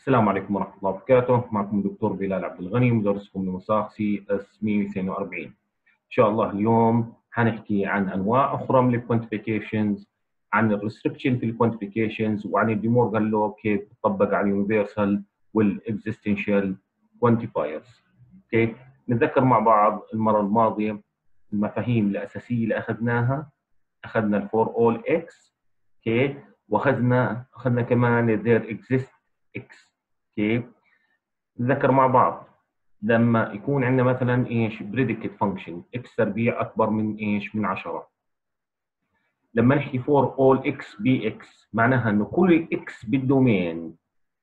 السلام عليكم ورحمة الله وبركاته. معكم الدكتور بلال عبد الغني، مدرسكم لمساق سي اس 142. إن شاء الله اليوم حنحكي عن أنواع أخرى من الكوانتيفيكيشنز، عن الريستريكشن في الكوانتيفيكيشنز، وعن الديمورغان لو كيف تطبق على اليونيفرسال والاكزيستنشال كوانتيفايرز. اوكي، نتذكر مع بعض المرة الماضية المفاهيم الأساسية اللي أخذنا الفور أول إكس. اوكي، وأخذنا كمان there exist x. اوكي، نتذكر مع بعض لما يكون عندنا مثلا ايش بريديكت فانكشن x تربيع اكبر من ايش من 10، لما نحكي for all x bx معناها انه كل x بالدومين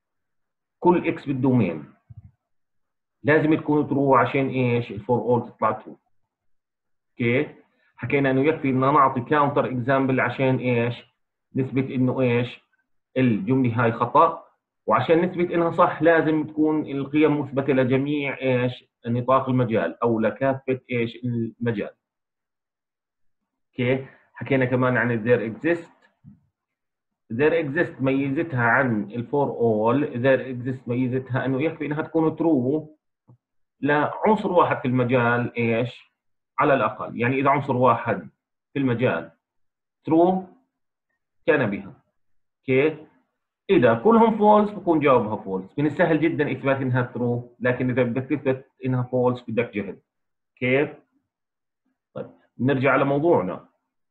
لازم تكون ترو عشان ايش الفور اول تطلع ترو. اوكي، حكينا انه يكفي ان نعطي كاونتر اكزامبل عشان ايش نثبت انه ايش الجمله هاي خطا، وعشان نثبت انها صح لازم تكون القيم مثبته لجميع ايش نطاق المجال او لكافه ايش المجال. اوكي، حكينا كمان عن الذير اكزيست ميزتها عن الفور اول. الذير اكزيست ميزتها انه يكفي انها تكون ترو لعنصر واحد في المجال ايش على الاقل، يعني اذا عنصر واحد في المجال ترو كان بها. اوكي، اذا كلهم فولس بكون جوابها فولس. من السهل جدا اثبات انها ترو، لكن اذا بدك تثبت انها فولس بدك جهد. كيف؟ طيب نرجع على موضوعنا.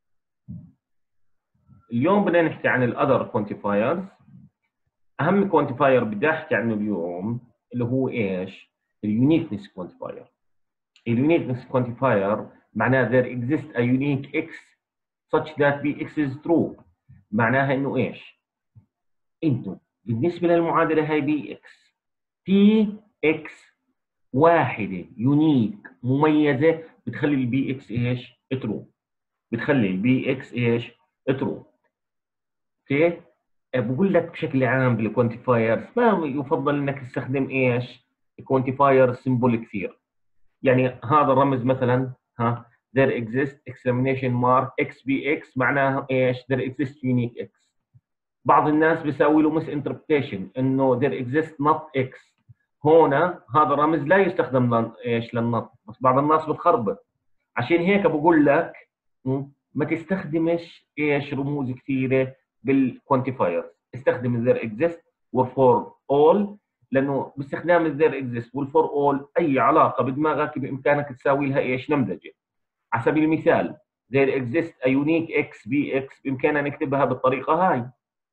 اليوم بدنا نحكي عن الاذر كوانتيفايرز. اهم كوانتيفاير بدي احكي عنه اليوم اللي هو ايش؟ اليونيكنس كوانتيفاير. اليونيكنس كوانتيفاير معناه there exists a unique x such that bx is true. معناها انه ايش؟ انتم بالنسبه للمعادله هاي بي اكس، في اكس واحده يونيك مميزه بتخلي البي اكس ايش؟ ترو. بتخلي البي اكس ايش؟ ترو. اوكي؟ بقول لك بشكل عام بالكوانتيفايرز ما يفضل انك تستخدم ايش؟ كوانتيفاير سيمبل كثير. يعني هذا الرمز مثلا there exists exclamation mark xbx معناها ايش؟ there exists unique x. بعض الناس بيساوي له مس انتربريتيشن انه there exists not x. هنا هذا الرمز لا يستخدم ايش للنط، بس بعض الناس بتخربط. عشان هيك بقول لك ما تستخدمش ايش رموز كثيره بالكوانتيفاير. استخدم there exists والفور اول، لانه باستخدام there exists والفور اول اي علاقه بدماغك بامكانك تساوي لها ايش نمذجه. على سبيل المثال there exists a unique x bx بامكاننا نكتبها بالطريقه هاي،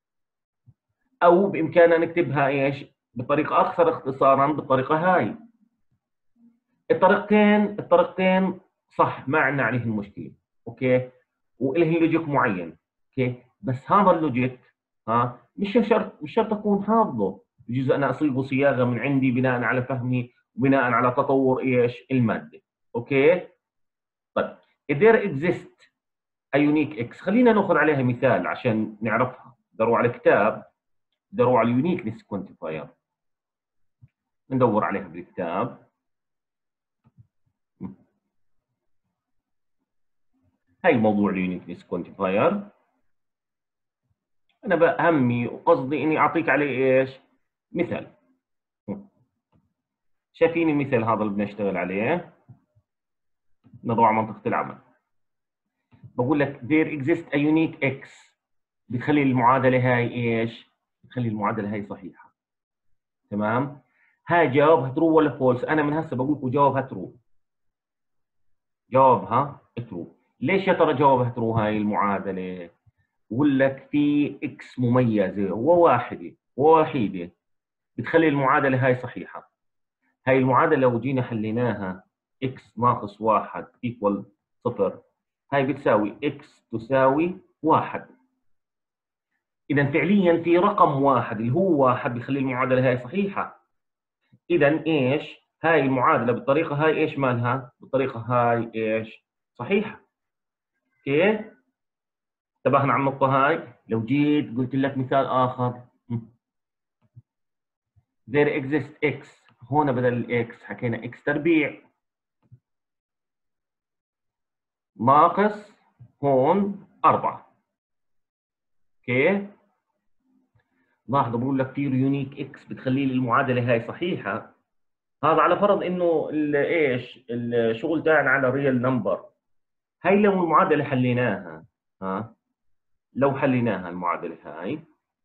او بامكاننا نكتبها ايش بطريقه اكثر اختصارا بالطريقه هاي. الطريقتين صح، ما عندنا عليهم مشكله. اوكي، وله لوجيك معين. اوكي، بس هذا اللوجيك مش شرط اكون حافظه. بجوز انا اصيغه صياغه من عندي بناء على فهمي وبناء على تطور ايش الماده. اوكي، طيب there exists a unique x، خلينا ناخذ عليها مثال عشان نعرفها. دوروا على كتاب، دوروا على اليونيكنس كوانتيفاير، ندور عليها بالكتاب. هاي موضوع اليونيكنس كوانتيفاير. انا بهمي وقصدي اني اعطيك عليه ايش؟ مثال. شايفين المثال هذا اللي بنشتغل عليه؟ نضع منطقة العمل. بقول لك there exists a unique x بتخلي المعادلة هاي ايش؟ بتخلي المعادلة هاي صحيحة. تمام؟ هاي جوابها ترو ولا فولس؟ انا من هسه بقول لكم جوابها ترو. جوابها ترو. ليش يا ترى جوابها ترو هاي المعادلة؟ بقول لك في اكس مميزة ووحيدة بتخلي المعادلة هاي صحيحة. هاي المعادلة لو جينا حليناها x ناقص 1 equal 0، هاي بتساوي x تساوي 1. إذا فعليا في رقم واحد اللي هو 1 بيخلي المعادلة هاي صحيحة. إذا إيش؟ هاي المعادلة بالطريقة هاي إيش مالها؟ بالطريقة هاي إيش؟ صحيحة. كيف؟ انتبهنا على النقطة هاي؟ لو جيت قلت لك مثال آخر there exists x، هون بدل الاكس حكينا x تربيع ناقص هون 4. اوكي، لاحظوا بقول لك في يونيك اكس بتخلي لي المعادله هاي صحيحه. هذا على فرض انه ايش الشغل تاعنا على ريال نمبر. هاي لو المعادله حليناها، ها لو حليناها المعادله هاي،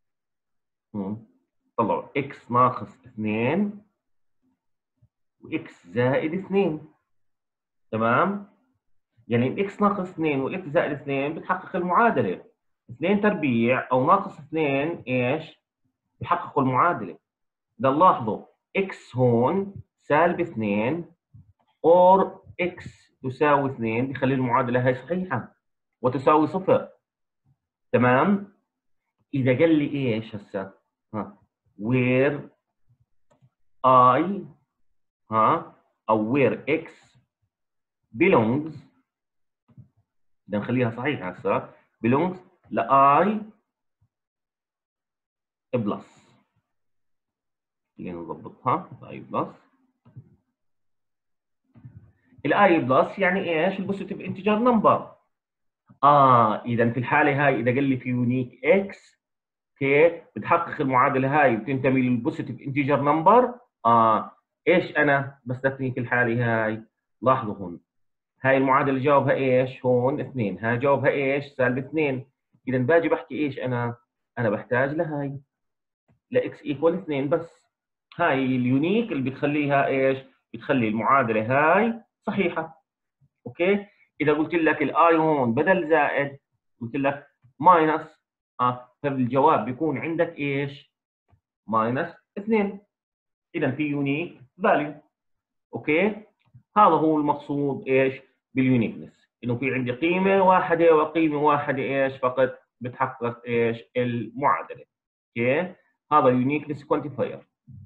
طلعوا اكس ناقص 2 واكس زائد 2. تمام؟ يعني الاكس ناقص 2 والاكس زائد 2 بتحقق المعادله. 2 تربيع او ناقص 2 ايش؟ بحققوا المعادله. ده لاحظوا اكس هون سالب 2 اور اكس تساوي 2 بيخلي المعادله هاي صحيحه وتساوي صفر. تمام؟ اذا قال لي ايش هسه؟ ها وير اي، ها او وير اكس belongs، بدنا نخليها صحيحه هسه، belongs لاي بلس. خلينا نظبطها اي بلس. الاي بلس يعني ايش؟ البوزيتيف انتجر نمبر. اذا في الحاله هاي اذا قال لي في يونيك اكس، اوكي، بتحقق المعادله هاي وبتنتمي للبوزيتيف انتجر نمبر. ايش انا بستثني في الحاله هاي؟ لاحظوا هون هاي المعادله جاوبها ايش؟ هون 2، هاي جاوبها ايش؟ سالب 2. اذا باجي بحكي ايش انا بحتاج لهاي لاكس ايكوال 2 بس. هاي اليونيك اللي بتخليها ايش؟ بتخلي المعادله هاي صحيحه. اوكي؟ اذا قلت لك الاي هون بدل زائد قلت لك ماينس، فالجواب بيكون عندك ايش؟ ماينس 2. اذا في يونيك فاليو. اوكي؟ هذا هو المقصود ايش؟ باليونيكنس، انه في عندي قيمه واحده وقيمه واحده ايش فقط بتحقق ايش؟ المعادله. اوكي؟ هذا يونيكنس كوانتيفاير.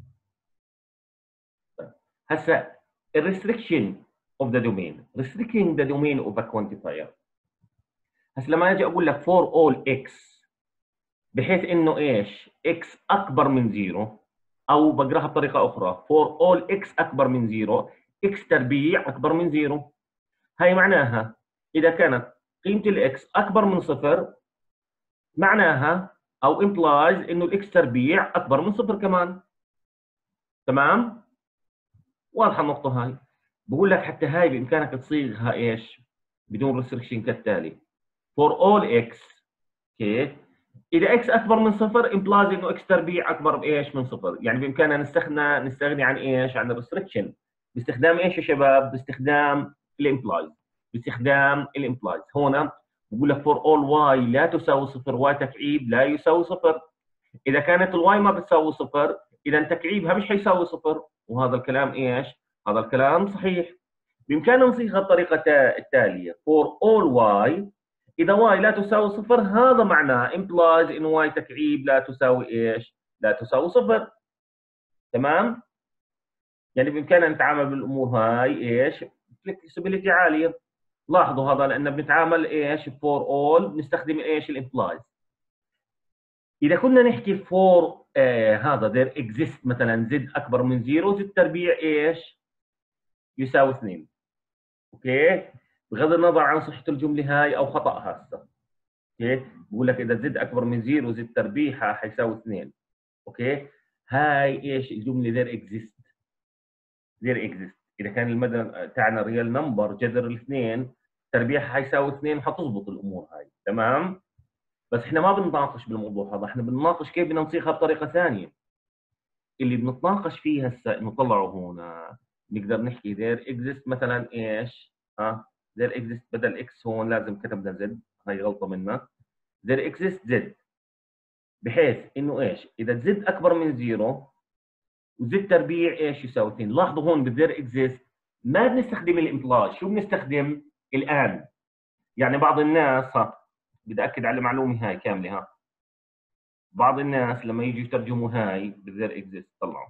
هسه الريستريكشن اوف ذا دومين، restricting the domain of a quantifier. هسه لما اجي اقول لك for all x بحيث انه ايش؟ x اكبر من 0، او بقراها بطريقه اخرى for all x اكبر من 0 x تربيع اكبر من 0. هاي معناها اذا كانت قيمه الاكس اكبر من صفر معناها او implies انه الاكس تربيع اكبر من صفر كمان. تمام؟ واضحه النقطه هاي. بقول لك حتى هاي بامكانك تصيغها ايش؟ بدون ريستريكشن كالتالي: for all x، اوكي، اذا x اكبر من صفر implies انه x تربيع اكبر بايش؟ من صفر. يعني بامكاننا نستغني عن ايش؟ عن الريستريكشن باستخدام ايش يا شباب؟ باستخدام الامبلايز. باستخدام الامبلايز هنا بقول لك for all y لا تساوي صفر y تكعيب لا يساوي صفر. اذا كانت الواي ما بتساوي صفر اذا تكعيبها مش حيساوي صفر، وهذا الكلام ايش؟ هذا الكلام صحيح. بامكاننا نصيغها الطريقه التاليه: for all y اذا y لا تساوي صفر هذا معناه implies انه y تكعيب لا تساوي ايش؟ لا تساوي صفر. تمام؟ يعني بامكاننا نتعامل بالامور هاي ايش؟ فلكسبيليتي عاليه. لاحظوا هذا لان بنتعامل ايش؟ for all بنستخدم ايش؟ الامبلايز. اذا كنا نحكي فور هذا there exist مثلا زد اكبر من 0 زد تربيع ايش؟ يساوي 2. اوكي؟ بغض النظر عن صحه الجمله هاي او خطاها هسه. اوكي؟ بقول لك اذا زد اكبر من 0 زد تربيعها حيساوي 2. اوكي؟ هاي ايش الجمله there exist. there exist اذا كان المدى تاعنا ريال نمبر جذر الاثنين تربيعها حيساوي 2 حتظبط الامور هاي. تمام؟ بس احنا ما بنناقش بالموضوع هذا، احنا بنناقش كيف بدنا نصيغها بطريقه ثانيه. اللي بنتناقش فيه هسه انه طلعوا هنا نقدر نحكي there exist مثلا ايش؟ there exist بدل اكس هون لازم كتبنا زد، هاي غلطه منا. there exist زد بحيث انه ايش؟ اذا زد اكبر من 0 وزد تربيع ايش يساوي 2. لاحظوا هون بالذير exist ما بنستخدم الامبلاي، شو بنستخدم؟ الان. يعني بعض الناس بدي اكد على المعلومه هاي كامله. بعض الناس لما يجوا يترجموا هاي بالذير exist طلعوا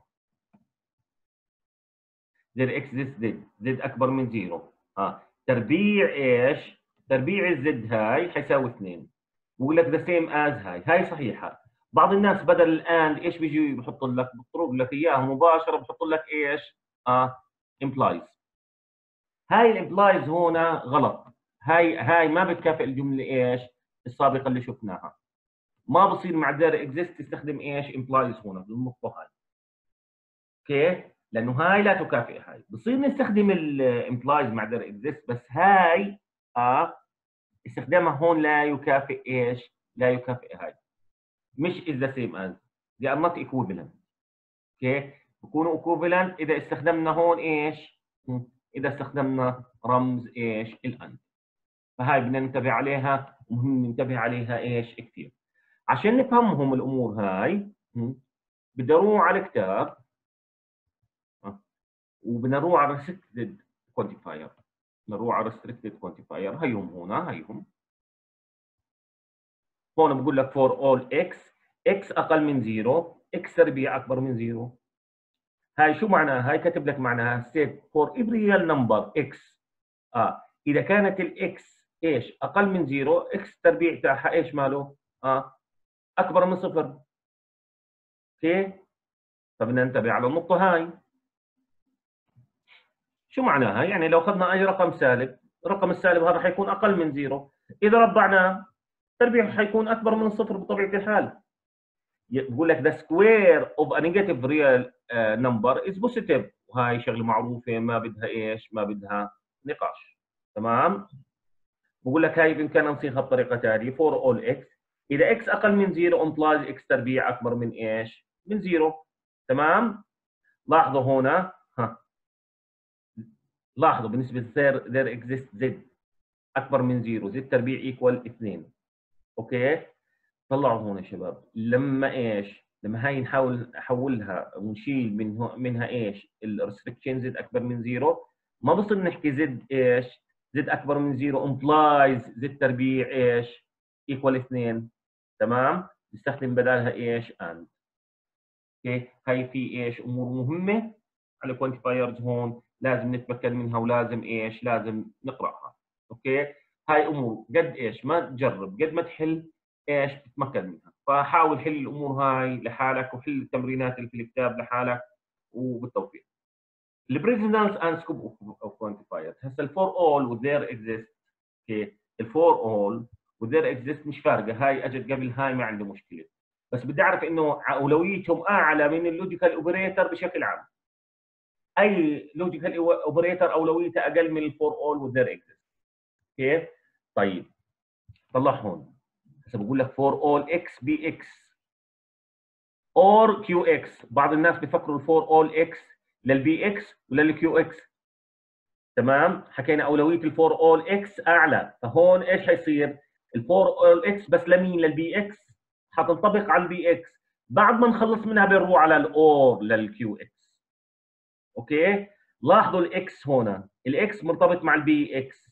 زد اكس زد زد اكبر من 0 تربيع ايش؟ تربيع الزد هاي حيساوي 2. بقول لك ذا سيم از هاي صحيحه. بعض الناس بدل الان ايش بيجي بحط لك؟ بضرب لك اياها مباشره بحط لك ايش؟ امبلايز. هاي الامبلايز هنا غلط. هاي ما بتكافئ الجمله ايش؟ السابقه اللي شفناها. ما بصير مع there exist تستخدم ايش؟ implies هنا بالنقطه هاي. اوكي؟ لانه هاي لا تكافئ هاي. بصير نستخدم implies مع there exist، بس هاي استخدامها هون لا يكافئ ايش؟ لا يكافئ هاي. مش is the same as. they are not equivalent. اوكي؟ بكونوا equivalent اذا استخدمنا هون ايش؟ اذا استخدمنا رمز ايش؟ الان. فهاي بدنا ننتبه عليها، ومهم ننتبه عليها ايش؟ كثير. عشان نفهمهم الامور هاي بدي اروح على الكتاب وبدنا نروح على restricted quantifier. نروح على restricted quantifier. هيهم هنا، هيهم هون بقول لك for all x اقل من 0 x تربيع اكبر من 0. هاي شو معناها؟ هاي كاتب لك معناها state for every real number x اذا كانت الاكس ايش؟ اقل من 0 x تربيع تاعها ايش ماله؟ اكبر من 0. اوكي؟ فبدنا ننتبه على النقطه هاي. شو معناها؟ يعني لو اخذنا اي رقم سالب، الرقم السالب هذا حيكون اقل من 0، اذا ربعناه تربيع حيكون اكبر من 0 بطبيعه الحال. بقول لك the square of a negative real number is positive، وهاي شغله معروفه ما بدها ايش؟ ما بدها نقاش. تمام؟ بقول لك هاي بامكاننا نصيغها بطريقه تاليه for all x اذا x اقل من 0 implies x تربيع اكبر من ايش؟ من 0. تمام؟ لاحظوا هنا لاحظوا بالنسبه there exists z اكبر من 0، z تربيع ايكوال 2. اوكي؟ طلعوا هون يا شباب، لما ايش؟ لما هاي نحاول نحولها ونشيل منها ايش؟ الريستريكشن زد اكبر من 0، ما بصير نحكي زد ايش؟ زد اكبر من 0 امبلايز زد تربيع ايش؟ ايكوال 2. تمام؟ نستخدم بدالها ايش؟ اند. اوكي؟ هاي في ايش؟ امور مهمه على كوانتيفايرز هون لازم نتمكن منها، ولازم ايش؟ لازم نقراها. اوكي؟ هاي امور قد ايش؟ ما تجرب قد ما تحل ايش؟ تتمكن منها. فحاول حل الامور هاي لحالك، وحل التمرينات اللي في الكتاب لحالك، وبالتوفيق. البريزنس اند سكوب اوف كوانتيفايرز. هسه الفور اول وذير اكزيست. اوكي؟ الفور اول وذير اكزيست مش فارقه، هاي اجت قبل هاي ما عنده مشكله، بس بدي اعرف انه اولويتهم اعلى من اللوجيكال اوبريتور بشكل عام. اي لوجيكال اوبريتور اولويته اقل من الفور اول وذير اكزيست. كيف؟ طيب طلع هون. هسه بقول لك فور اول اكس بي اكس اور كيو اكس. بعض الناس بيفكروا الفور اول اكس للبي اكس وللكيو اكس. تمام؟ حكينا اولويه الفور اول اكس اعلى، فهون ايش حيصير؟ الفور اول اكس بس لمين؟ للبي اكس، حتنطبق على البي اكس. بعد ما نخلص منها بنروح على الاور للكيو اكس. اوكي؟ لاحظوا الاكس هنا، الاكس مرتبط مع البي اكس.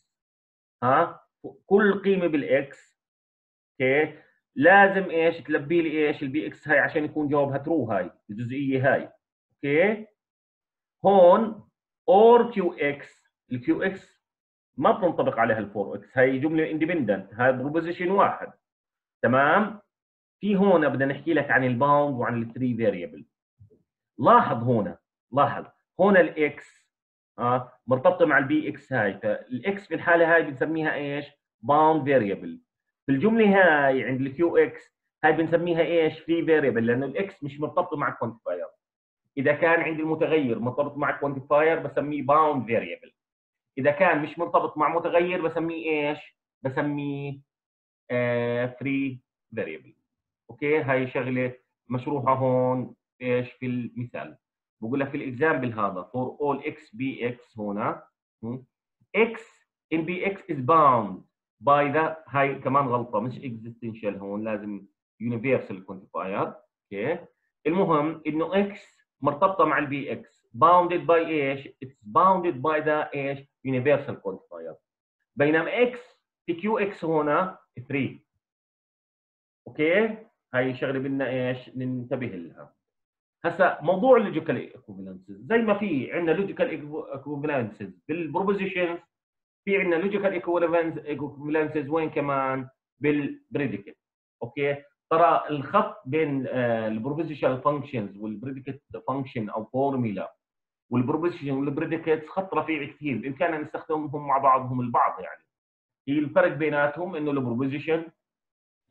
كل قيمه بالاكس اوكي لازم ايش؟ تلبي لي ايش؟ البي اكس هاي عشان يكون جوابها ترو، هاي الجزئيه هاي. اوكي؟ هون اور كيو اكس، الكيو اكس ما بتنطبق عليها الفور اكس، هاي جمله اندبندنت، هاي بروبوزيشن واحد. تمام؟ في هون بدنا نحكي لك عن الباوند وعن الثري فاريبل. لاحظ هنا، لاحظ هنا الاكس مرتبطه مع البي اكس هاي، فالاكس في الحاله هاي بنسميها ايش؟ باوند فاريبل. في الجمله هاي عند الكيو اكس هاي بنسميها ايش؟ فري فاريبل، لانه الاكس مش مرتبطه مع الكوانتيفاير. اذا كان عندي المتغير مرتبط مع الكوانتيفاير بسميه باوند فاريبل، اذا كان مش مرتبط مع متغير بسميه ايش؟ بسميه فري فاريبل. اوكي؟ هاي شغله مشروحه هون ايش؟ في المثال بقول لك في الاكزامبل هذا for all x bx هنا x in bx is bound by the، هاي كمان غلطه مش existential، هون لازم universal quantifier. اوكي؟ المهم انه x مرتبطه مع البي اكس bounded by ايش؟ it's bounded by the ايش؟ universal quantifier. بينما x في كيو اكس هنا 3. اوكي؟ هاي شغله بدنا ايش؟ ننتبه لها. هسا موضوع اللوجيكال ايكوفالنسز، زي ما في عندنا لوجيكال ايكوفالنسز بالبروبوزيشنز، في عندنا لوجيكال ايكوفالنسز وين كمان؟ بالبريديكت. اوكي؟ ترى الخط بين البروبوزيشنال فانكشنز والبريديكت فانكشن او فورميلا والبروبوزيشن والبريديكت خط رفيع كثير، بامكاننا نستخدمهم مع بعضهم البعض. يعني هي الفرق بيناتهم انه البروبوزيشن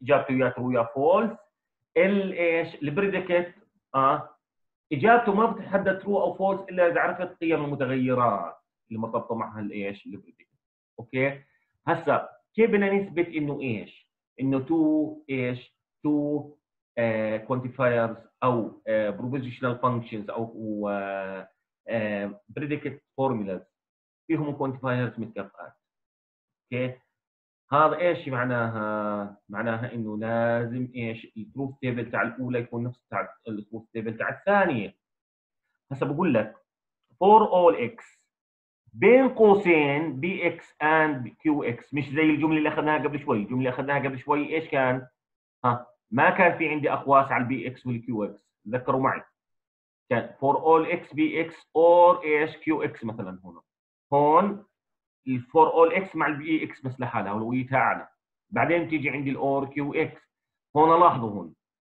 اجابته يا ترو يا فولس. ايش البريديكت اجابته ما بتتحدد ترو او فولس الا اذا عرفت قيم المتغيرات اللي مرتبطه معها الايش البريديكت. اوكي، هسا كيف بدنا نثبت انه ايش؟ انه تو كوانتيفايرز او بروبوزيشنال فانكشنز او بريديكت فورمولاز فيهم كوانتيفايرز متكافئات. اوكي، هذا ايش معناها؟ معناها انه لازم ايش؟ التروث تيبل تاع الاولى يكون نفس تاع التروث تيبل تاع الثانيه. هسه بقول لك for all x بين قوسين bx and qx، مش زي الجمله اللي اخذناها قبل شوي. الجمله اللي اخذناها قبل شوي ايش كان؟ ما كان في عندي اقواس على البي اكس والكيو اكس، تذكروا معي. كان for all x bx or ايش qx مثلا. هون الفور اول اكس مع البي اكس بس لحالها اولويتها اعلى. بعدين تيجي عندي الاور كيو اكس. هون لاحظوا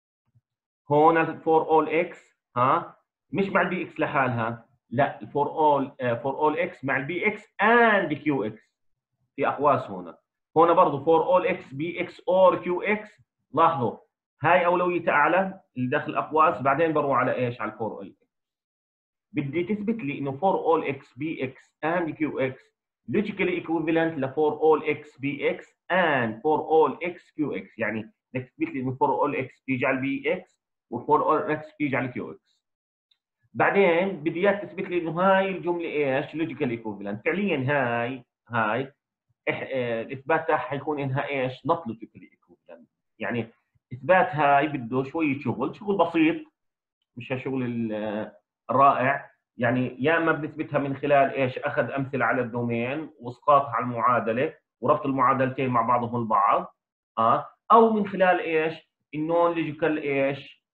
هون الفور اول اكس مش مع البي اكس لحالها، لا الفور اول اكس مع البي اكس اند كيو اكس في اقواس. هون برضه فور اول اكس بي اكس اور كيو اكس. لاحظوا هاي اولويتها اعلى اللي داخل الاقواس، بعدين بروح على ايش؟ على الفور اول اكس. بدي تثبت لي انه فور اول اكس بي اكس اند كيو اكس logically equivalent ل for all x bx and for all x qx. يعني بدك تثبت لي انه for all x بيجي على bx و for all x بيجي على qx. بعدين بدي اياك تثبت لي انه هاي الجمله ايش؟ logical equivalent. فعليا هاي الاثبات تاعها حيكون انها ايش؟ not logically equivalent. يعني اثبات هاي بده شويه شغل بسيط، مش هالشغل الرائع. يعني يا اما بنثبتها من خلال ايش؟ اخذ امثله على الدومين واسقاطها على المعادله وربط المعادلتين مع بعضهم البعض، او من خلال ايش؟ النون لوجيكال ايش؟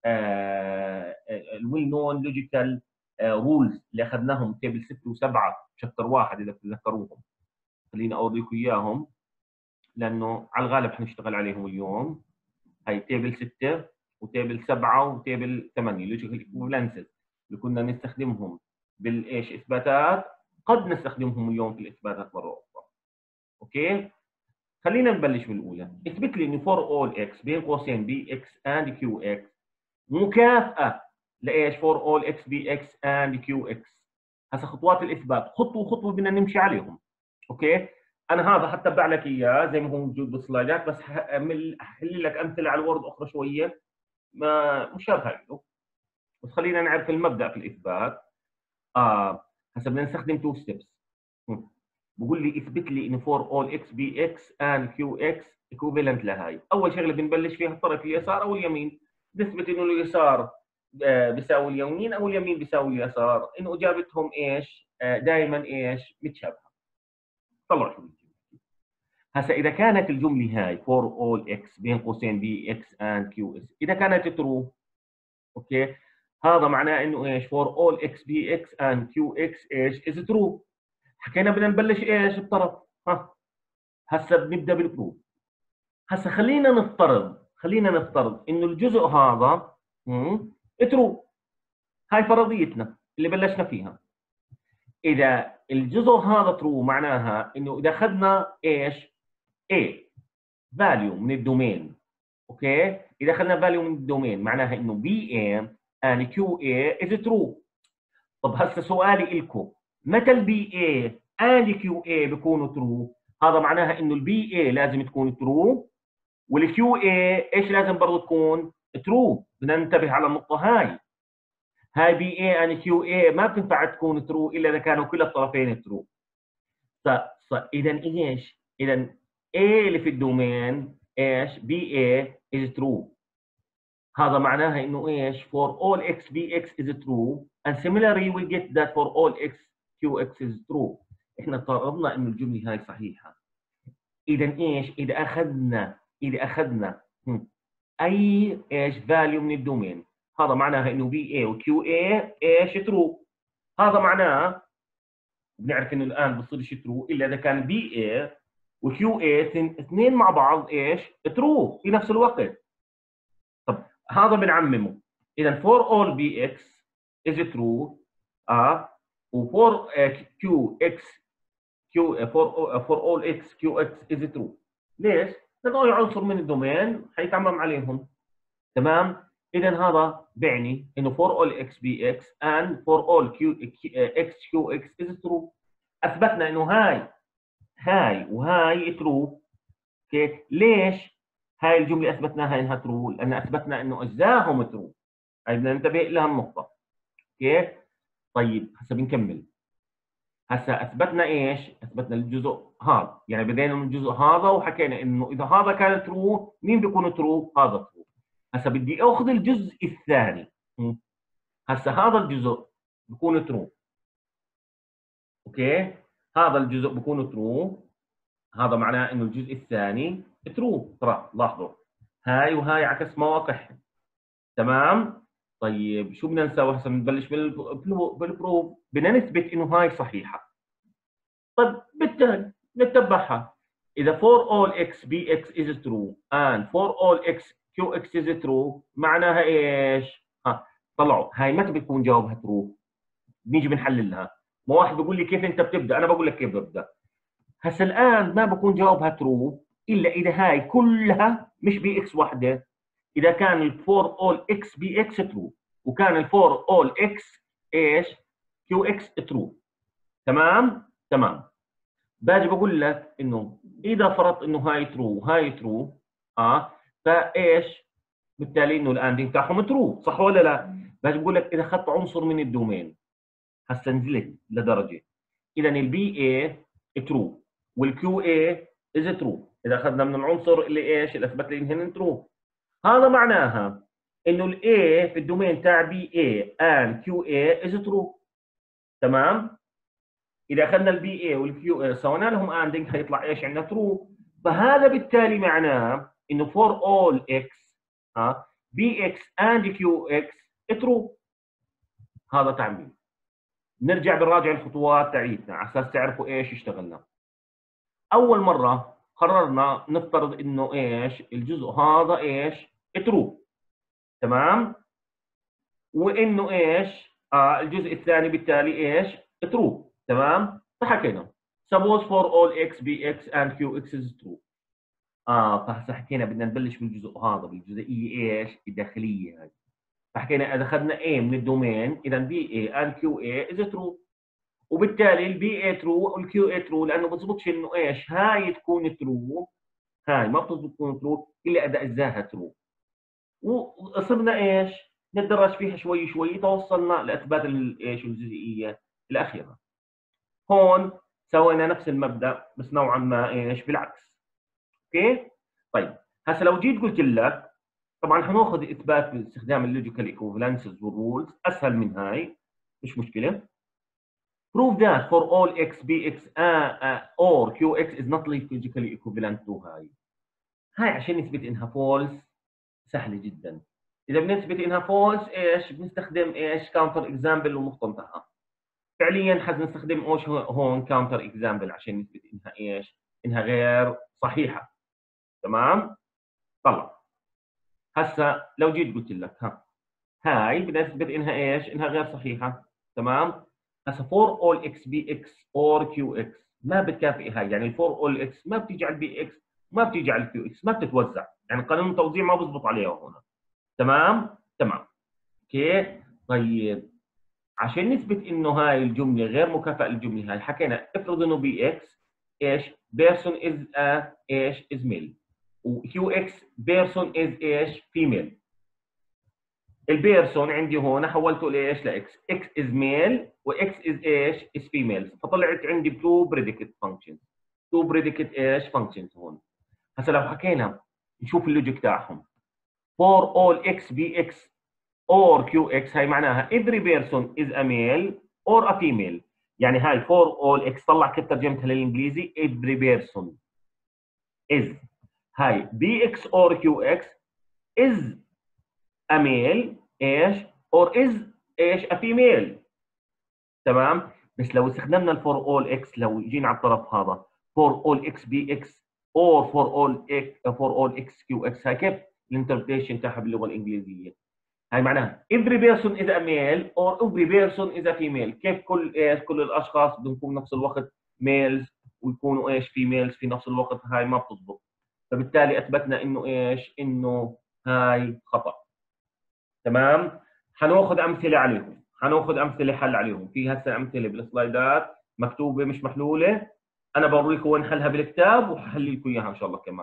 الويل نون لوجيكال رولز اللي اخذناهم تيبل 6 و7 شابتر 1 اذا بتتذكروهم. خليني اوريكم اياهم لانه على الغالب حنشتغل عليهم اليوم. هي تيبل 6 وتيبل 7 وتيبل 8 لوجيكال ايكوفالنسز اللي كنا نستخدمهم بالايش؟ اثباتات. قد نستخدمهم اليوم في الاثباتات مره اخرى. اوكي، خلينا نبلش بالاولى. اثبت لي انه فور اول اكس بين قوسين بي اكس اند كيو اكس مكافاه لايش؟ فور اول اكس بي اكس اند كيو اكس. هسه خطوات الاثبات خطوه خطوه بدنا نمشي عليهم. اوكي، انا هذا حتى لك اياه زي ما هو موجود بالسلايدات، بس احل لك امثله على الورد اخرى شويه ما مشابهه له، بس خلينا نعرف المبدا في الاثبات. هسه بدنا نستخدم تو ستيبس. بقول لي اثبت لي انه فور اول اكس بي اكس اند كيو اكس ايكوفالنت لهاي. اول شغله بنبلش فيها الطرف اليسار او اليمين. نثبت انه اليسار بيساوي اليمين او اليمين بيساوي اليسار، انه اجابتهم ايش؟ دائما ايش؟ متشابهه. طلعوا شو بيجي. هسه اذا كانت الجمله هاي فور اول اكس بين قوسين بي اكس اند كيو اس، اذا كانت ترو، اوكي، هذا معناه انه ايش؟ فور اول اكس بي اكس اند كيو اكس ايش؟ از ترو. حكينا بدنا نبلش ايش؟ الطرف. هسه بنبدا بالبروف. هسه خلينا نفترض انه الجزء هذا ترو. هاي فرضيتنا اللي بلشنا فيها. اذا الجزء هذا ترو معناها انه اذا اخذنا ايش؟ A فاليو من الدومين. اوكي، اذا اخذنا فاليو من الدومين معناها انه بي اي and كيو اي از ترو. طب هسه سؤالي لكم، متى البي اي and كيو اي بيكونوا ترو؟ هذا معناها انه البي اي لازم تكون ترو والكيو اي ايش لازم برضه تكون؟ ترو. بدنا ننتبه على النقطه هاي بي اي and كيو اي ما بتنفع تكون ترو الا اذا كانوا كلا الطرفين ترو. اذا ايش؟ اذا A اللي في الدومين ايش؟ بي اي is true. هذا معناها انه ايش؟ for all x bx is true and similarly we get that for all x qx is true. احنا افترضنا انه الجمله هاي صحيحه. اذا ايش؟ اذا اخذنا اي ايش؟ فاليو من الدومين، هذا معناها انه بي اي وكيو اي ايش؟ ترو. هذا معناه بنعرف انه الان بصيرش ترو الا اذا كان بي اي وكيو اي اثنين مع بعض ايش؟ ترو في نفس الوقت. طب هذا بنعممه. اذا فور اول بي اكس از ترو وفور كيو اكس فور اول اكس كيو اكس از ترو. ليش؟ لانه اي عنصر من الدومين حيتعمم عليهم. تمام. اذا هذا بيعني انه for all x bx and for all x qx is true. اثبتنا انه هاي وهاي ترو. اوكي، ليش هاي الجمله اثبتناها انها ترو؟ لان اثبتنا انه اجزاهم ترو. هاي بدنا ننتبه لها النقطه. اوكي، طيب هسه بنكمل. هسه اثبتنا ايش؟ اثبتنا الجزء هذا، يعني بدينا من الجزء هذا وحكينا انه اذا هذا كان ترو مين بيكون ترو؟ هذا ترو. هسه بدي اخذ الجزء الثاني. هسه هذا الجزء بيكون ترو. اوكي، هذا الجزء بيكون ترو. هذا معناه انه الجزء الثاني ترو. ترى لاحظوا هاي وهاي عكس مواقعهم. تمام. طيب شو بدنا نسوي هسه؟ بنبلش بالبروف. بدنا نثبت انه هاي صحيحه. طيب بالتالي نتبعها. اذا for all x bx is true and for all x qx is true معناها ايش؟ طلعوا هاي متى بتكون جوابها ترو؟ بنيجي بنحللها. ما واحد بيقول لي كيف انت بتبدا، انا بقول لك كيف ببدا. هسه الان ما بكون جوابها ترو الا اذا هاي كلها مش بي اكس وحده. اذا كان الفور اول اكس بي اكس ترو وكان الفور اول اكس ايش؟ كيو اكس ترو. تمام؟ تمام. باجي بقول لك انه اذا فرضت انه هاي ترو وهاي ترو فايش؟ بالتالي انه الاندنج تاعهم ترو، صح ولا لا؟ باجي بقول لك اذا اخذت عنصر من الدومين، هسه نزلت لدرجه، اذا البي اي ترو والكيو اي از ترو. اذا اخذنا من العنصر اللي ايش؟ اللي اثبت لي انهن ترو، هذا معناها انه الاي في الدومين تاع بي اي ان كيو اي از ترو. تمام؟ اذا اخذنا البي اي والكيو اي سوينا لهم اندنج حيطلع ايش عندنا؟ ترو. فهذا بالتالي معناه انه فور اول اكس بي اكس اند كيو اكس ترو. هذا تعميم. نرجع بنراجع الخطوات تاعيتنا على اساس تعرفوا ايش اشتغلنا. اول مره قررنا نفترض انه ايش؟ الجزء هذا ايش؟ ترو. تمام؟ وانه ايش؟ الجزء الثاني بالتالي ايش؟ ترو. تمام؟ فحكينا suppose for all x bx and qx is true. فهسه حكينا بدنا نبلش بالجزء هذا، بالجزئيه ايش؟ الداخليه هاي. فحكينا اذا اخذنا a من الدومين اذا ba and qa is true. وبالتالي البي اي ترو والكيو اي ترو، لانه ما بزبطش انه ايش؟ هاي تكون ترو، هاي ما بتزبط تكون ترو الا اذا اجزاها ترو. وصرنا ايش؟ نتدرج فيها شوي شوي توصلنا لاثبات ايش؟ الجزئيه الاخيره. هون سوينا نفس المبدا بس نوعا ما ايش؟ بالعكس. اوكي؟ طيب هسه لو جيت قلت لك، طبعا حناخذ اثبات باستخدام اللوجيكال ايكوفالنسز والرولز اسهل من هاي، مش مشكله. prove that for all x bx or qx is not logically equivalent to هاي عشان نثبت انها false سهله جدا. اذا بنثبت انها false ايش؟ بنستخدم ايش؟ كاونتر اكزامبل والنقطه انتهى. فعليا حنستخدم ايش هون؟ كاونتر اكزامبل عشان نثبت انها ايش؟ انها غير صحيحه. تمام؟ طلع هسه لو جيت قلت لك هاي بدنا نثبت انها ايش؟ انها غير صحيحه. تمام؟ هسه for all x bx or qx ما بتكافئ هاي، يعني for all x ما بتيجي على البي اكس وما بتيجي على الكيو اكس، ما بتتوزع، يعني قانون التوزيع ما بزبط عليها هنا. تمام؟ تمام. اوكي؟ طيب عشان نثبت انه هاي الجمله غير مكافئه للجمله هاي، حكينا افرض انه بي اكس ايش؟ بيرسون از ايش؟ از ميل، وكيو اكس بيرسون از ايش؟ فيميل. البيرسون عندي هون حولته لايش؟ لاكس. اكس از ميل واكس از ايش؟ از فيميل. فطلعت عندي تو بريديكت فانكشنز. تو بريديكت ايش؟ فانكشنز هون. هسه لو حكينا نشوف اللوجيك تاعهم. for all x bx or qx هاي معناها every person is a male or a female. يعني هاي for all x طلع كيف ترجمتها للانجليزي؟ every person is. هاي bx or qx is a male ايش؟ or is ايش؟ a female. تمام؟ بس لو استخدمنا الفور اول اكس، لو جينا على الطرف هذا for all x bx or for all x qx، هاي كيف الانتربريتيشن تاعها باللغه الانجليزيه؟ هاي معناها every person is a male or every person is a female. كيف كل الاشخاص بدهم يكونوا بنفس الوقت males ويكونوا ايش؟ females في نفس الوقت؟ هاي ما بتزبط. فبالتالي اثبتنا انه ايش؟ انه هاي خطا. تمام؟ حناخذ امثله عليهم، حناخذ امثله حل عليهم. في هسه امثله بالسلايدات مكتوبه مش محلوله، انا بوريكم وين حلها بالكتاب وححل لكم اياها ان شاء الله كمان.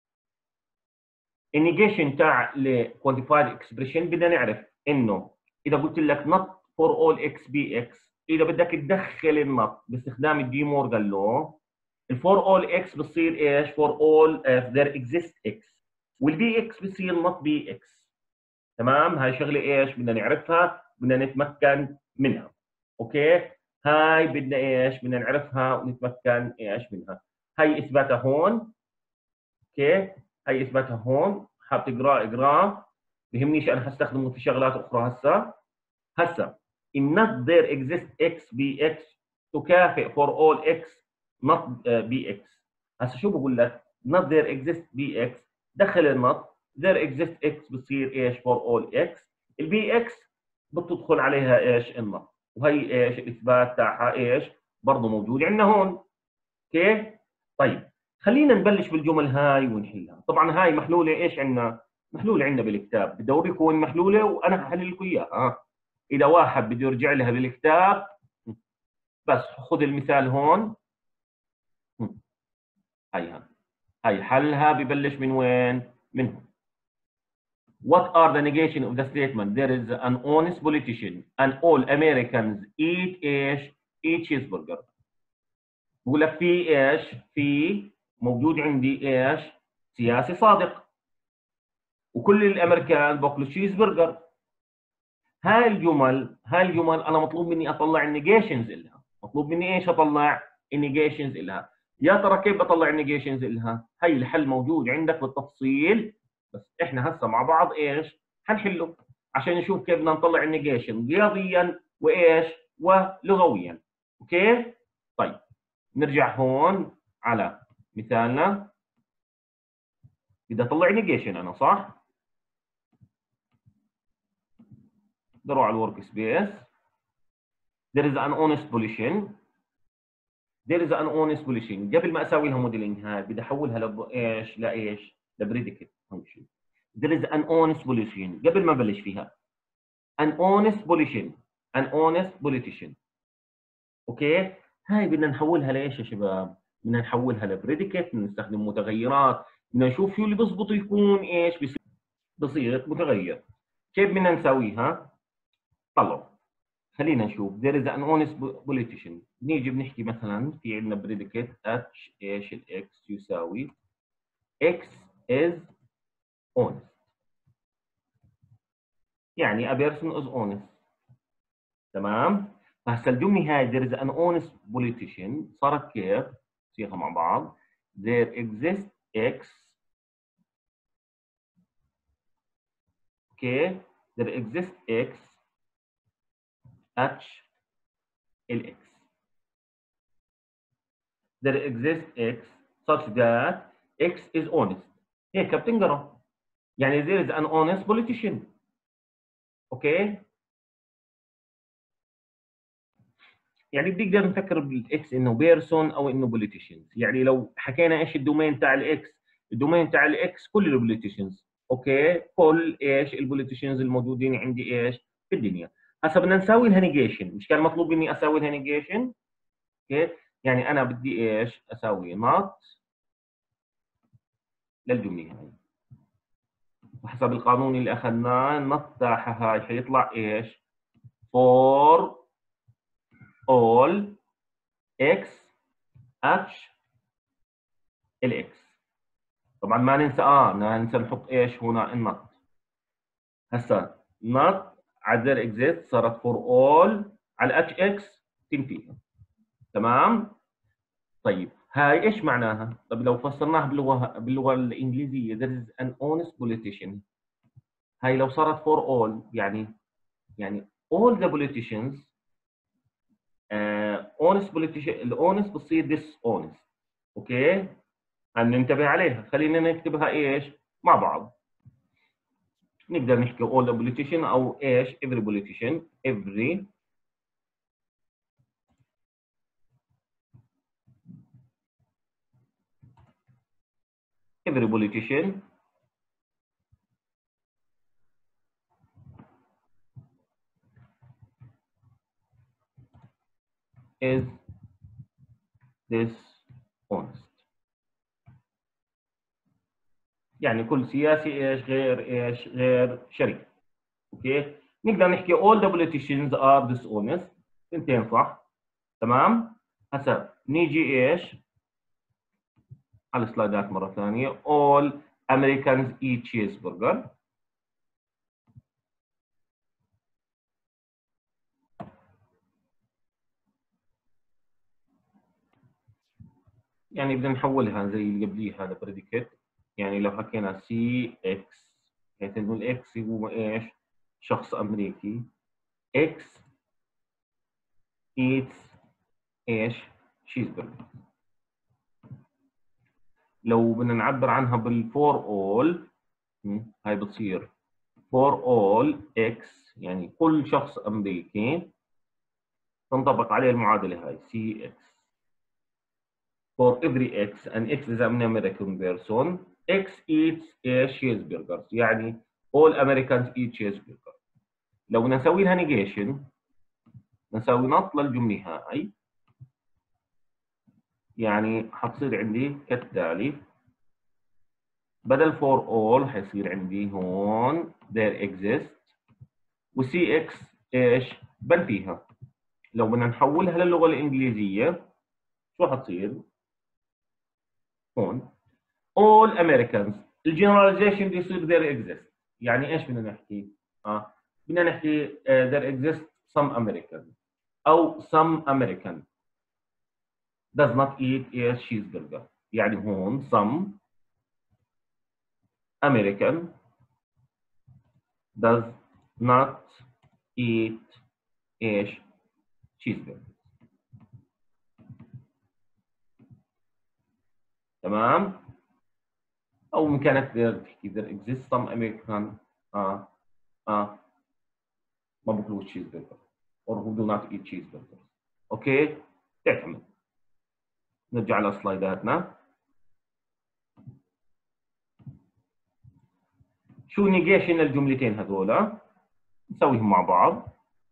النيجيشن تاع الكوانتيفايد اكسبريشن بدنا نعرف انه اذا قلت لك not for all x bx، اذا بدك تدخل النط باستخدام الدي مورغان لو، الفور اول اكس بتصير ايش؟ فور اول there exists x، والبي اكس بتصير not بي اكس. تمام؟ هاي شغله ايش؟ بدنا نعرفها، بدنا نتمكن منها. اوكي؟ هاي بدنا ايش؟ بدنا نعرفها ونتمكن ايش منها. هاي اثباتها هون. اوكي؟ هاي اثباتها هون، حاب تقرا اقرا، بهمنيش انا حستخدمه في شغلات اخرى هسه in not there exists x bx تكافئ for all x not bx. هسه شو بقول لك؟ not there exists bx، دخل النط there exists x بتصير ايش؟ for all x، البي اكس بتدخل عليها ايش؟ النط. وهي ايش؟ الاثبات تاعها ايش؟ برضه موجود عندنا هون. اوكي؟ طيب خلينا نبلش بالجمل هاي ونحلها. طبعا هاي محلوله ايش عندنا؟ محلوله عندنا بالكتاب، بدي اوريكم وين محلوله وانا هحل لكم اياها. اذا واحد بده يرجع لها بالكتاب بس خذ المثال هون. هاي حلها ببلش من وين؟ من هون. What are the negation of the statement there is an honest politician and all Americans eat ايش؟ eat cheeseburger. بقول لك في ايش؟ في موجود عندي ايش؟ سياسي صادق وكل الامريكان باكلوا تشيز برجر. هاي الجمل انا مطلوب مني اطلع النيجيشنز لها. مطلوب مني ايش؟ اطلع النيجيشنز لها. يا ترى كيف بطلع النيجيشنز لها؟ هاي الحل موجود عندك بالتفصيل، بس احنا هسه مع بعض ايش؟ حنحله عشان نشوف كيف بدنا نطلع النيجيشن رياضيا وايش؟ ولغويا. اوكي؟ طيب نرجع هون على مثالنا. بدي اطلع نيجيشن انا، صح؟ بدي اروح على الورك سبيس. there is an honest pollution. there is an honest pollution. قبل ما اسوي لها موديلنج هاي بدي احولها ايش؟ لايش؟ لبريديكت فانكشن. there is an honest pollution قبل ما ابلش فيها. an honest pollution an honest politician. اوكي؟ هاي بدنا نحولها لايش يا شباب؟ بدنا نحولها لبريديكت، نستخدم متغيرات، بدنا نشوف شو اللي بيزبط يكون ايش؟ بصيغه متغير. كيف بدنا نسويها؟ طلعوا خلينا نشوف. there is an honest politician. نيجي بنحكي مثلا في عندنا بريديكت h ايش الاكس يساوي x is honest، يعني a person is honest. تمام؟ فهسه الجمله هاي there is an honest politician صارت كيف؟ نصيغها مع بعض. there exists x. اوكي؟ there exists x h ال x. there exists x such that x is honest. هيك بتنقرا. يعني there is an honest politician. اوكي؟ يعني بنقدر نفكر بالاكس انه بيرسون او انه بوليتيشنز. يعني لو حكينا ايش الدومين تاع الاكس، الدومين تاع الاكس كل البوليتيشنز. اوكي؟ كل ايش؟ البوليتيشنز الموجودين عندي ايش؟ في الدنيا. هسه بدنا نساوي لها نيجيشن، مش كان مطلوب مني اساوي لها نيجيشن؟ اوكي؟ يعني انا بدي ايش؟ اساوي نوت للجمله هاي. وحسب القانون اللي اخذناه النط تاعها هاي حيطلع ايش؟ for all x h الاكس. طبعا ما ننسى ما ننسى نحط ايش هنا؟ النط. هسه نط على there exists صارت for all على اتش اكس تنتهي. تمام؟ طيب هاي ايش معناها؟ طب لو فسرناها باللغه الانجليزيه there is an honest politician، هاي لو صارت for all يعني all the politicians honest politician، الهونست بتصير dishonest. اوكي؟ ننتبه عليها. خلينا نكتبها ايش؟ مع بعض. نقدر نحكي all the politician او ايش؟ every politician every every politician is dishonest. يعني كل سياسي ايش غير شريف. اوكي، نقدر نحكي all the politicians are dishonest. اثنتين صح. تمام. هسا نيجي ايش على السلايدات مره ثانيه. all Americans eat cheeseburger. يعني بدنا نحولها زي اللي قبليه هذا بريديكت. يعني لو حكينا سي اكس، بحيث انه الاكس هو ايش؟ شخص امريكي. اكس ايتس ايش؟ cheeseburger. لو بدنا نعبر عنها بالفور اول، هاي بتصير for all x، يعني كل شخص امريكي تنطبق عليه المعادله هاي cx. for every x and x is an American person, x eats a cheeseburgers. يعني all Americans eat cheeseburgers. لو بدنا نسوي لها negation، نسوي نط للجمله هاي، يعني حتصير عندي كالتالي. بدل for all حيصير عندي هون there exist، و cx ايش؟ بنفيها. لو بدنا نحولها للغه الانجليزيه شو حتصير؟ هون all Americans. الجنراليزيشن بيصير there exist. يعني ايش بدنا نحكي؟ بدنا نحكي there exist some American او some American does not eat a cheeseburger. يعني هون some American does not eat ايش؟ cheeseburger. تمام؟ او بامكانك تحكي there exist some American آه آه ما بياكلوا cheeseburger or who do not eat cheeseburgers. اوكي؟ تعتمد. نرجع لسلايداتنا. شو نيجيشن الجملتين هذولا؟ نسويهم مع بعض.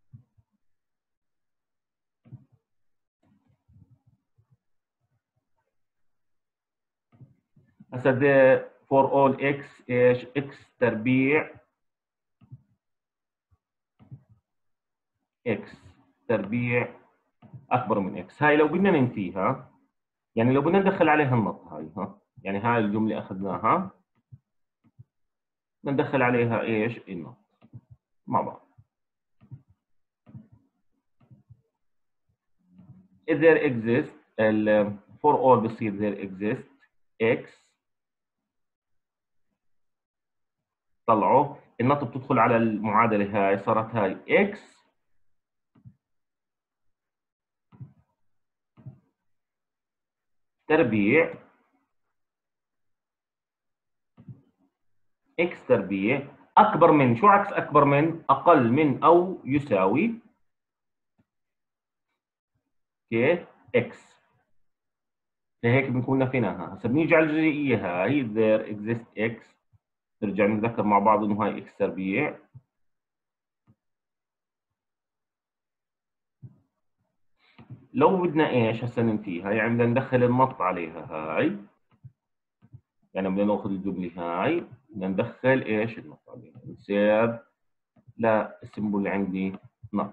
هسا for all x ايش؟ x تربيع x تربيع اكبر من x. هاي لو بدنا ننفيها، يعني لو بدنا ندخل عليها النط هاي، يعني هاي الجمله اخذناها بدنا ندخل عليها ايش؟ النط مع بعض. if there exists for all بصير there exists x. طلعوا النط بتدخل على المعادله هاي، صارت هاي x تربيع x تربيع اكبر من، شو عكس اكبر من؟ اقل من او يساوي اوكي x. لهيك بنكون نفيناها. هسه بنيجي على الجزئيه هاي there exists x، نرجع نتذكر مع بعض انه هاي x تربيع لو بدنا ايش هسه ننفيها، يعني بدنا ندخل النط عليها هاي، يعني بدنا ناخذ الجمله هاي بدنا ندخل ايش؟ النط عليها. نصير لا السمبل عندي نط.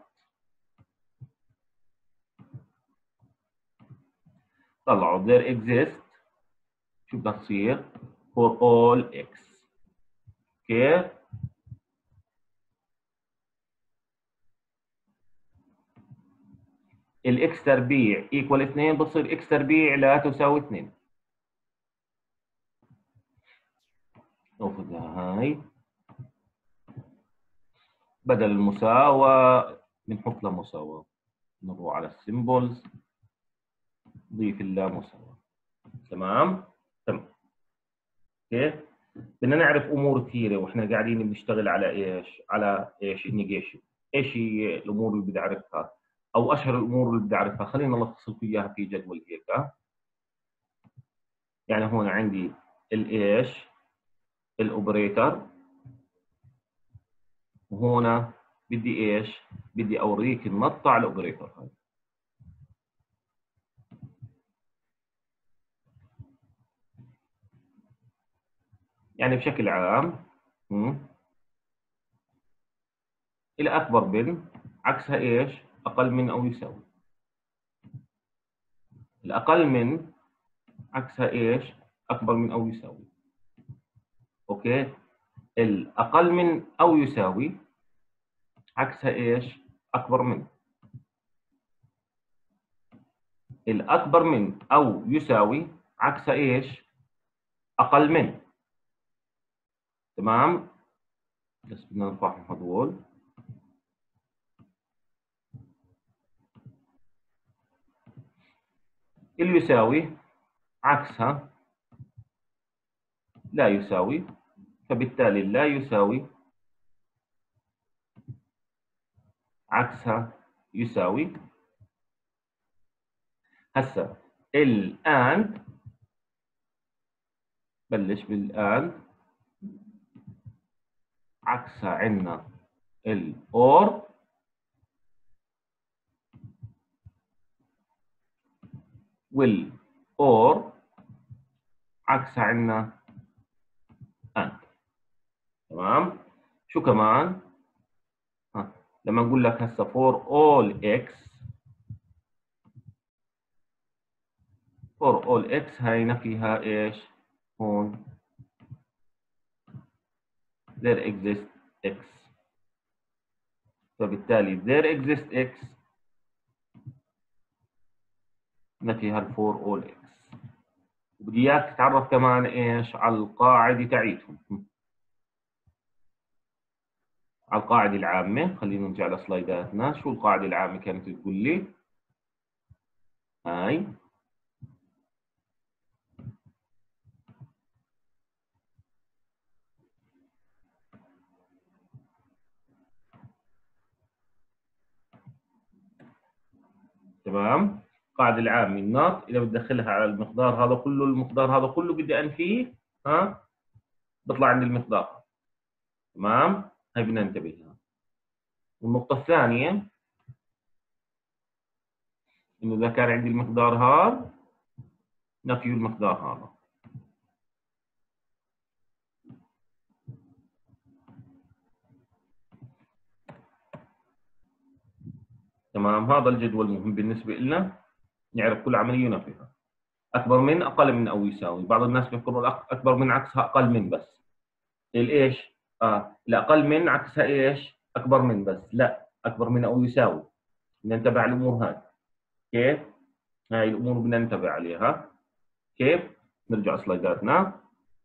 طلعوا there exists شو بدها تصير؟ for all x. اوكي، الاكس تربيع ايكوال 2 بتصير اكس تربيع لا تساوي 2. ناخذها هاي بدل المساواة بنحط لها مساواة، نروح على السيمبلز نضيف لها مساواة. تمام؟ تمام. اوكي؟ بدنا نعرف امور كثيرة واحنا قاعدين بنشتغل على ايش؟ على ايش؟ النيجيشن. ايش هي الامور اللي بدي اعرفها؟ او اشهر الامور اللي بدي اعرفها، خلينا نلخص لكم اياها في جدول هيك. يعني هون عندي الايش؟ الاوبريتور. وهنا بدي ايش؟ بدي اوريك النط على الاوبريتور هاي. يعني بشكل عام الى اكبر من عكسها ايش؟ اقل من او يساوي. الاقل من عكسها ايش؟ اكبر من او يساوي. اوكي. الاقل من او يساوي عكسها ايش؟ اكبر من. الاكبر من او يساوي عكسها ايش؟ اقل من. تمام. بس بدنا نرفعهم هذول. اللي يساوي عكسها لا يساوي، فبالتالي لا يساوي عكسها يساوي. هسا الآن بلش بالآن عكسها عندنا الأور، والأور عكسها عندنا أند. تمام. شو كمان؟ لما نقول لك هسا for all x، for all x هاي نفيها ايش؟ هون there exists x، فبالتالي there exists x نفيها for all x. وبدي اياك تتعرف كمان ايش؟ على القاعدة تاعيتهم، على القاعدة العامة. خلينا نرجع لسلايداتنا. شو القاعدة العامة كانت تقول لي؟ هاي تمام. القاعدة العامة الناط إذا بتدخلها على المقدار هذا كله، المقدار هذا كله بدي أنفيه، بطلع عند المقدار. تمام. هاي بدنا ننتبه لها. والنقطة الثانية إنه إذا كان عندي المقدار هذا نفي المقدار هذا. تمام. هذا الجدول مهم بالنسبة لنا، نعرف كل عملية ونفيها. أكبر من، أقل من أو يساوي. بعض الناس بيفكروا أكبر من عكسها أقل من بس. الإيش؟ الأقل من عكسها إيش؟ أكبر من بس. لا، أكبر من أو يساوي. بدنا ننتبه على الأمور هاي. كيف؟ هاي الأمور بدنا ننتبه عليها. كيف؟ نرجع سلايداتنا.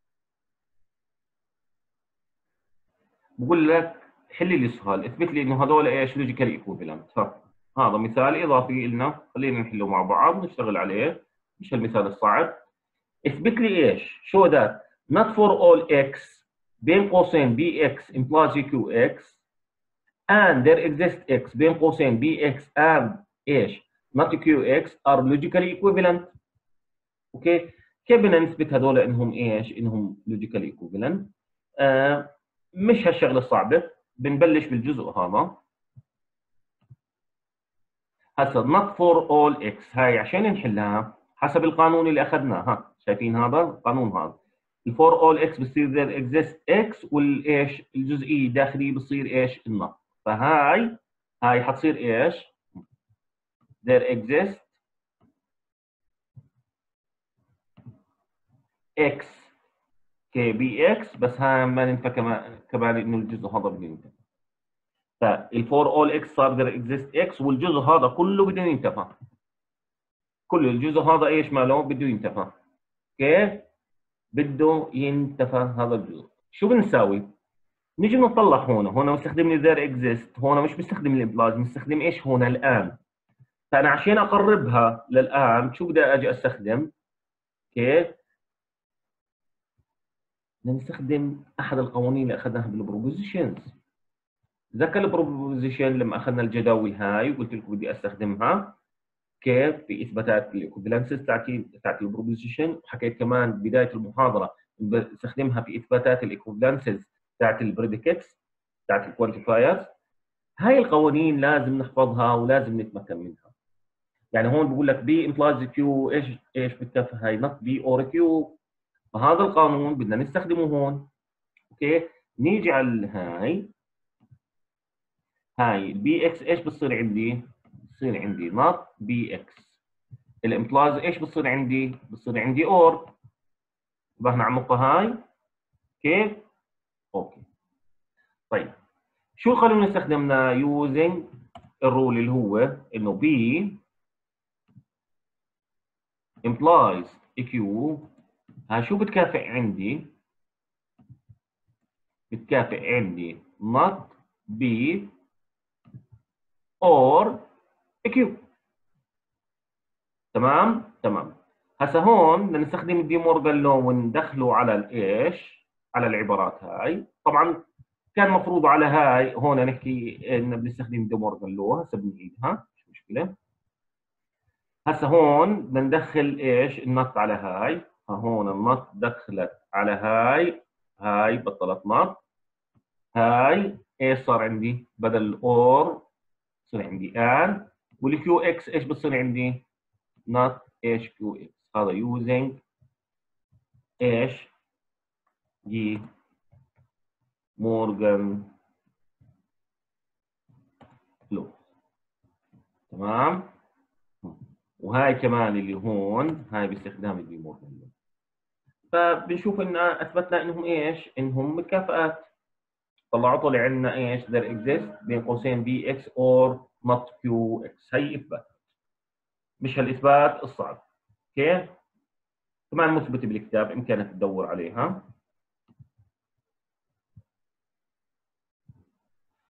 بقول لك حل لي سؤال، اثبت لي انه هذول ايش؟ لوجيكال ايكوفالنت. هذا مثال اضافي لنا، خلينا نحله مع بعض نشتغل عليه. مش المثال الصعب. اثبت لي ايش؟ شو ذات not for all x بين قوسين bx implies qx and there exists x بين قوسين bx and ايش؟ not qx are logically equivalent. اوكي. كيف بدنا نثبت هذول انهم ايش؟ انهم logically equivalent؟ مش هالشغله الصعبه. بنبلش بالجزء هذا. هسه not for all x هاي عشان نحلها حسب القانون اللي اخذناه. شايفين هذا القانون هذا؟ for all x بصير there exists x، والايش؟ الجزئيه الداخليه بصير ايش؟ النط. هاي حتصير ايش؟ there exists x كي بي اكس، بس هاي ما ننفى كمان انه الجزء هذا بده ينتفى. فالفور اول اكس صار there exists x، والجزء هذا كله بده ينتفى. كل الجزء هذا ايش ماله؟ بده ينتفى. كيف؟ بده ينتفى هذا الجزء. شو بنساوي؟ نيجي نطلع هون مستخدم لي there exist، هون مش مستخدم الامبلاج، مستخدم ايش هون؟ الان. فانا عشان اقربها للان شو بدي اجي استخدم؟ كيف؟ بدنا نستخدم احد القوانين اللي اخذناها بالبروبوزيشنز. ذكر البروبوزيشن لما اخذنا الجداول هاي وقلت لكم بدي استخدمها كيف؟ في اثباتات الايكوفالنسز تاعت البروبوزيشن. وحكيت كمان بدايه المحاضره بستخدمها في اثباتات الايكوفالنسز بتاعت البريديكتس بتاعت الكوانتيفايرز. هاي القوانين لازم نحفظها ولازم نتمكن منها. يعني هون بقول لك بي امبلايز كيو، ايش بتكفي هاي؟ نوت بي اور كيو. فهذا القانون بدنا نستخدمه هون. اوكي، نيجي على هاي البي اكس، ايش بتصير عندي؟ بتصير عندي نوت بي اكس. الامبلايز ايش بتصير عندي؟ بتصير عندي اور. انتبهنا على النقطة هاي؟ كيف؟ اوكي. طيب شو القانون اللي استخدمناه؟ يوزنج الرول اللي هو انه بي implies كيو. ها شو بتكافئ عندي؟ بتكافئ عندي not B or Q. تمام؟ تمام. هسا هون بدنا نستخدم الدي مورغان لو وندخله على الايش؟ على العبارات هاي. طبعا كان مفروض على هاي هون نحكي انه بنستخدم دي مورغان لو. هسا بنعيدها مش مشكله. هسا هون بدنا ندخل ايش؟ النط على هاي. فهون النط دخلت على هاي، هاي بطلت نط. هاي ايش صار عندي؟ بدل الاور صار عندي ان. والكيو اكس ايش بتصير عندي؟ نوت ايش كيو اكس. هذا يوزنج ايش؟ دي مورغان لو. تمام؟ وهاي كمان اللي هون هاي باستخدام الدي مورغان لو. فبنشوف ان اثبتنا انهم ايش؟ انهم مكافآت. طلع عندنا ايش؟ there exist بين قوسين بي اكس اور not كيو اكس. هي اثبات، مش هالاثبات الصعب. اوكي؟ كمان مثبته بالكتاب، امكانك تدور عليها.